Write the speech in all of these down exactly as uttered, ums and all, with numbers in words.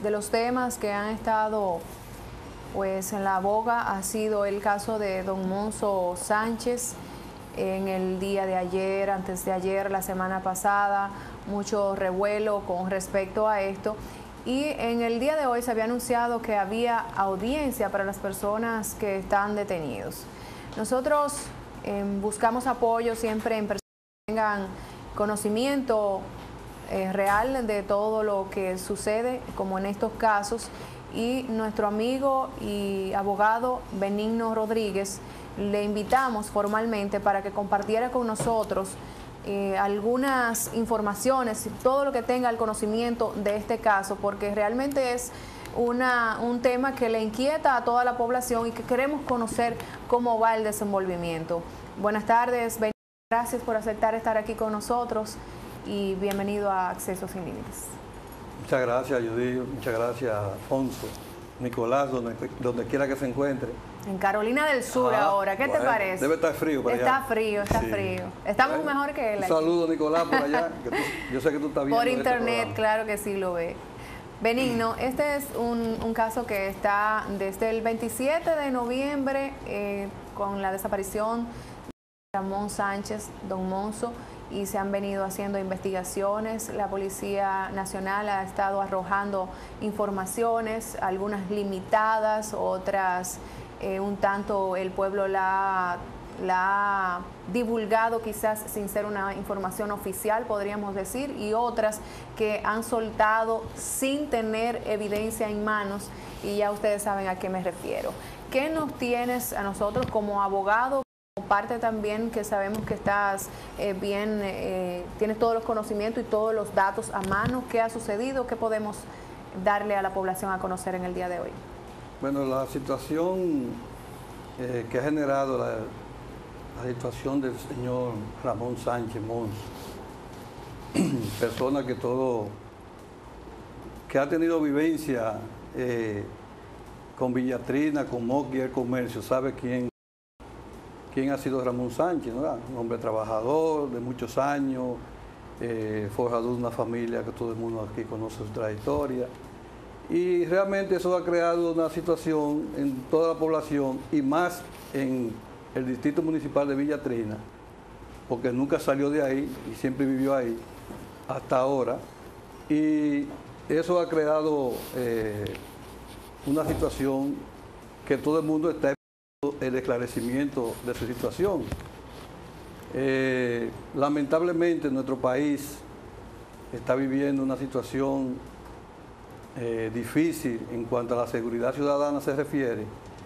de los temas que han estado pues en la boga ha sido el caso de don Monzo Sánchez en el día de ayer, antes de ayer, la semana pasada, mucho revuelo con respecto a esto. Y en el día de hoy se había anunciado que había audiencia para las personas que están detenidos. Nosotros eh, buscamos apoyo siempre en personas que tengan conocimiento eh, real de todo lo que sucede, como en estos casos, y nuestro amigo y abogado Benigno Rodríguez le invitamos formalmente para que compartiera con nosotros eh, algunas informaciones, todo lo que tenga el conocimiento de este caso, porque realmente es una, un tema que le inquieta a toda la población y que queremos conocer cómo va el desenvolvimiento. Buenas tardes, Benigno, gracias por aceptar estar aquí con nosotros y bienvenido a Acceso Sin Límites. Muchas gracias, Judy, muchas gracias, Alfonso, Nicolás, donde, donde quiera que se encuentre. En Carolina del Sur. Ajá, ahora, ¿qué bueno, te parece? Debe estar frío por allá. Está frío, está sí. frío. Estamos bueno, mejor que él. Un aquí. saludo, Nicolás, por allá. Que tú, yo sé que tú estás viendo por internet, este claro que sí lo ve. Benigno, este es un, un caso que está desde el veintisiete de noviembre eh, con la desaparición de Ramón Sánchez, don Monzo, y se han venido haciendo investigaciones. La Policía Nacional ha estado arrojando informaciones, algunas limitadas, otras eh, un tanto el pueblo la, la ha divulgado quizás sin ser una información oficial, podríamos decir, y otras que han soltado sin tener evidencia en manos, y ya ustedes saben a qué me refiero. ¿Qué nos tienes a nosotros como abogado? Parte también que sabemos que estás eh, bien, eh, tienes todos los conocimientos y todos los datos a mano. ¿Qué ha sucedido? ¿Qué podemos darle a la población a conocer en el día de hoy? Bueno, la situación eh, que ha generado la, la situación del señor Ramón Sánchez Monzo, persona que todo, que ha tenido vivencia eh, con Villatrina, con Moqui y el comercio, sabe quién quién ha sido Ramón Sánchez, ¿no? Un hombre trabajador de muchos años, eh, forjador de una familia que todo el mundo aquí conoce su trayectoria. Y realmente eso ha creado una situación en toda la población y más en el distrito municipal de Villatrina, porque nunca salió de ahí y siempre vivió ahí hasta ahora. Y eso ha creado eh, una situación que todo el mundo está el esclarecimiento de su situación. Eh, lamentablemente nuestro país está viviendo una situación eh, difícil en cuanto a la seguridad ciudadana se refiere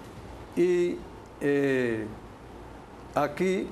y eh, aquí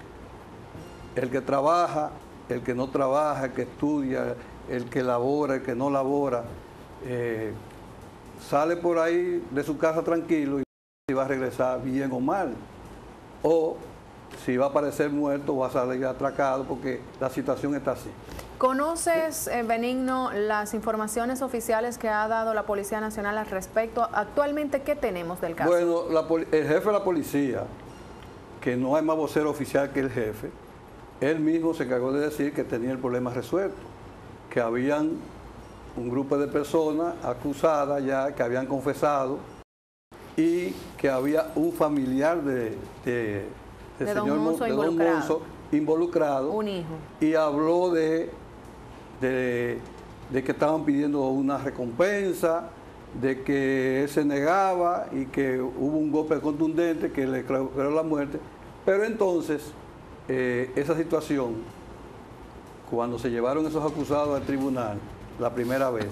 el que trabaja, el que no trabaja, el que estudia, el que labora, el que no labora, eh, sale por ahí de su casa tranquilo y si va a regresar bien o mal, o si va a aparecer muerto o va a salir atracado, porque la situación está así. ¿Conoces, eh, Benigno, las informaciones oficiales que ha dado la Policía Nacional al respecto? Actualmente, ¿qué tenemos del caso? Bueno, la, el jefe de la policía, que no hay más vocero oficial que el jefe, él mismo se encargó de decir que tenía el problema resuelto, que habían un grupo de personas acusadas ya, que habían confesado, y que había un familiar de, de, de, de señor don Monzo, de involucrado. Don Monzo involucrado, un hijo, y habló de, de, de que estaban pidiendo una recompensa, de que él se negaba y que hubo un golpe contundente que le creó la muerte. Pero entonces eh, esa situación, cuando se llevaron esos acusados al tribunal la primera vez,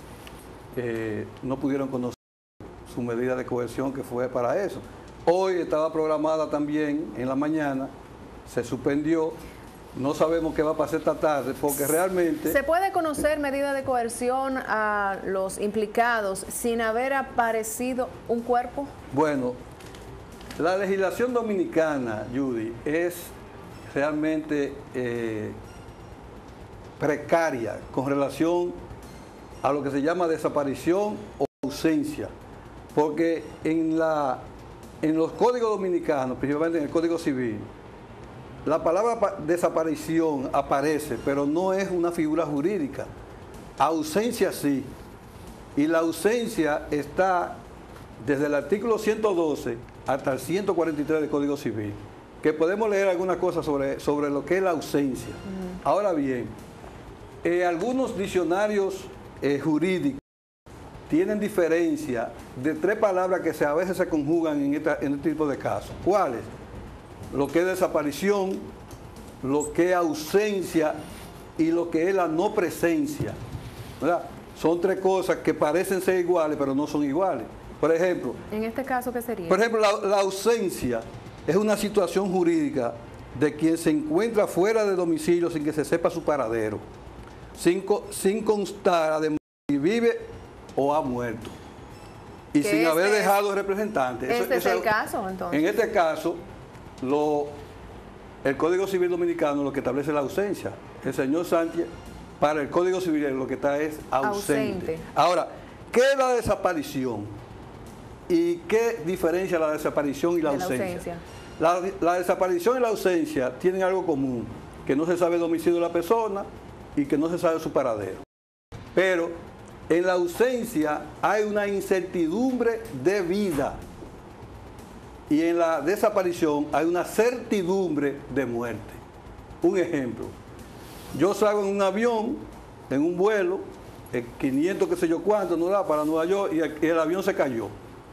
eh, no pudieron conocer su medida de coerción, que fue para eso. Hoy estaba programada también en la mañana, se suspendió, no sabemos qué va a pasar esta tarde, porque realmente... ¿Se puede conocer medida de coerción a los implicados sin haber aparecido un cuerpo? Bueno, la legislación dominicana, Judy, es realmente eh, precaria con relación a lo que se llama desaparición o ausencia. Porque en, la, en los códigos dominicanos, principalmente en el Código Civil, la palabra desaparición aparece, pero no es una figura jurídica. Ausencia sí. Y la ausencia está desde el artículo ciento doce hasta el ciento cuarenta y tres del Código Civil, que podemos leer algunas cosas sobre, sobre lo que es la ausencia. Uh-huh. Ahora bien, eh, algunos diccionarios eh, jurídicos tienen diferencia de tres palabras que se, a veces se conjugan en, esta, en este tipo de casos. ¿Cuáles? Lo que es desaparición, lo que es ausencia y lo que es la no presencia, ¿verdad? Son tres cosas que parecen ser iguales, pero no son iguales. Por ejemplo... ¿En este caso qué sería? Por ejemplo, la, la ausencia es una situación jurídica de quien se encuentra fuera de domicilio sin que se sepa su paradero, sin, sin constar además si vive o ha muerto, y sin haber este dejado representantes. Este eso, es eso, el caso, entonces. En este caso, lo, el Código Civil Dominicano lo que establece la ausencia. El señor Sánchez, para el Código Civil, lo que está es ausente. ausente. Ahora, ¿qué es la desaparición? ¿Y qué diferencia la desaparición y la de ausencia? La, ausencia. La, la desaparición y la ausencia tienen algo común, que no se sabe el domicilio de la persona y que no se sabe su paradero. Pero en la ausencia hay una incertidumbre de vida y en la desaparición hay una certidumbre de muerte. Un ejemplo, yo salgo en un avión, en un vuelo, en quinientos qué sé yo cuánto, no da para Nueva York, y el, y el avión se cayó.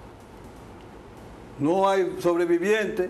No hay sobreviviente,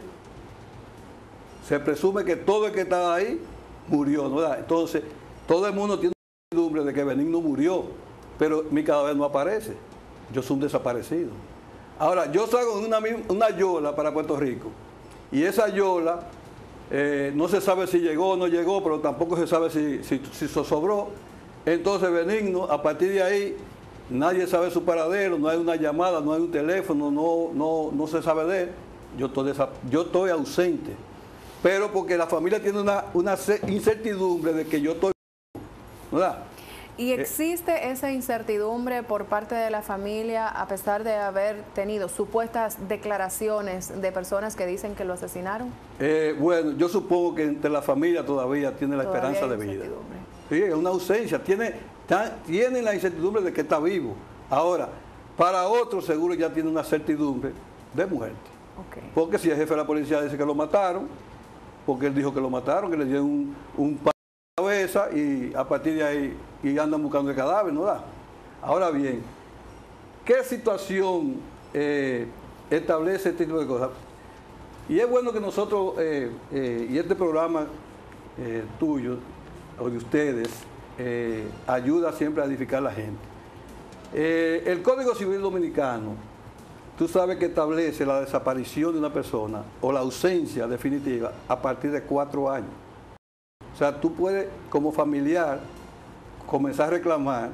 se presume que todo el que estaba ahí murió, ¿no da? Entonces, todo el mundo tiene una certidumbre de que Benigno murió, pero mi cadáver no aparece, yo soy un desaparecido. Ahora, yo salgo en una, una yola para Puerto Rico, y esa yola eh, no se sabe si llegó o no llegó, pero tampoco se sabe si, si, si se sobró. Entonces Benigno, a partir de ahí, nadie sabe su paradero, no hay una llamada, no hay un teléfono, no, no, no se sabe de él. Yo estoy, yo estoy ausente, pero porque la familia tiene una, una incertidumbre de que yo estoy, ¿verdad? ¿Y existe esa incertidumbre por parte de la familia a pesar de haber tenido supuestas declaraciones de personas que dicen que lo asesinaron? Eh, bueno, yo supongo que entre la familia todavía tiene la todavía esperanza de vida. Sí, es una ausencia, tiene, tiene la incertidumbre de que está vivo. Ahora, para otros seguro ya tiene una certidumbre de muerte. Okay. Porque si el jefe de la policía dice que lo mataron, porque él dijo que lo mataron, que le dieron un, un cabeza y a partir de ahí y andan buscando el cadáver, ¿no da? Ahora bien, ¿qué situación eh, establece este tipo de cosas? Y es bueno que nosotros, eh, eh, y este programa eh, tuyo, o de ustedes, eh, ayuda siempre a edificar a la gente. Eh, el Código Civil Dominicano, tú sabes que establece la desaparición de una persona o la ausencia definitiva a partir de cuatro años. O sea, tú puedes, como familiar, comenzar a reclamar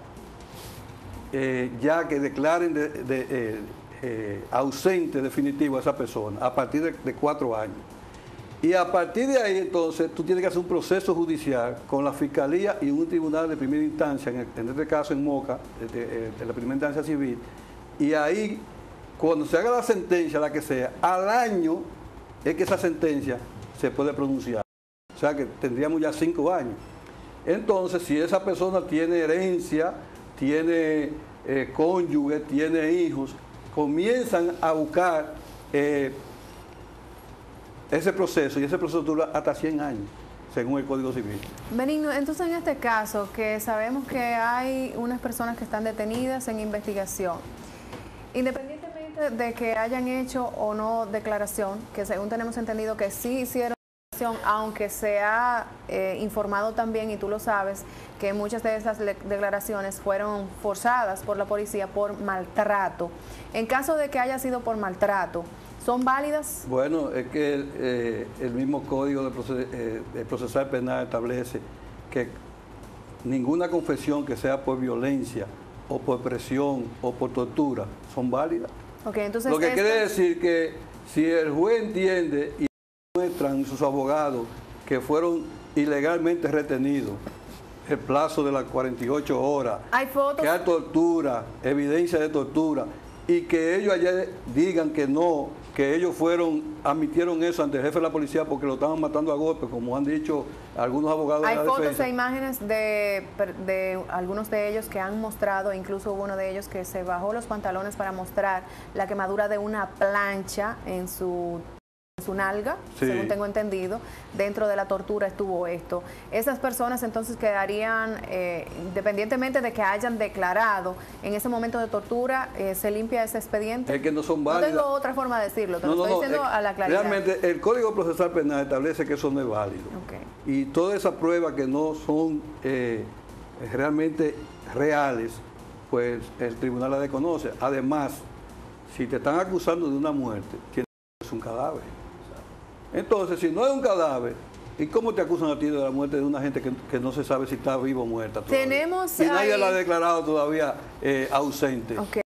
eh, ya que declaren de, de, eh, eh, ausente definitivo a esa persona a partir de, de cuatro años. Y a partir de ahí, entonces, tú tienes que hacer un proceso judicial con la Fiscalía y un tribunal de primera instancia, en, el, en este caso en Moca, de, de, de la primera instancia civil, y ahí, cuando se haga la sentencia, la que sea, al año es que esa sentencia se puede pronunciar. O sea que tendríamos ya cinco años. Entonces, si esa persona tiene herencia, tiene eh, cónyuge, tiene hijos, comienzan a buscar eh, ese proceso, y ese proceso dura hasta cien años, según el Código Civil. Benigno, entonces en este caso, que sabemos que hay unas personas que están detenidas en investigación, independientemente de que hayan hecho o no declaración, que según tenemos entendido que sí hicieron, aunque se ha eh, informado también, y tú lo sabes, que muchas de esas declaraciones fueron forzadas por la policía por maltrato. En caso de que haya sido por maltrato, ¿son válidas? Bueno, es que el, eh, el mismo Código de, Proces eh, de Procesal Penal establece que ninguna confesión que sea por violencia o por presión o por tortura son válidas. Okay, entonces lo que esto... quiere decir que si el juez entiende y muestran sus abogados que fueron ilegalmente retenidos el plazo de las cuarenta y ocho horas, ¿hay fotos? Que hay tortura, evidencia de tortura, y que ellos allá digan que no, que ellos fueron, admitieron eso ante el jefe de la policía porque lo estaban matando a golpes, como han dicho algunos abogados Hay de la fotos defensa. e imágenes de, de algunos de ellos que han mostrado, incluso hubo uno de ellos que se bajó los pantalones para mostrar la quemadura de una plancha en su... su nalga, sí. según tengo entendido. Dentro de la tortura estuvo esto. Esas personas entonces quedarían, eh, independientemente de que hayan declarado en ese momento de tortura, eh, se limpia ese expediente. Es que no son válidas. No tengo otra forma de decirlo, te no, lo no, estoy no, diciendo es, a la claridad. Realmente el Código Procesal Penal establece que eso no es válido. Okay. Y todas esas pruebas que no son eh, realmente reales, pues el tribunal la desconoce. Además, si te están acusando de una muerte, tienes que ser un cadáver. Entonces, si no es un cadáver, ¿y cómo te acusan a ti de la muerte de una gente que, que no se sabe si está viva o muerta todavía? Tenemos y nadie ahí... la ha declarado todavía eh, ausente. Okay.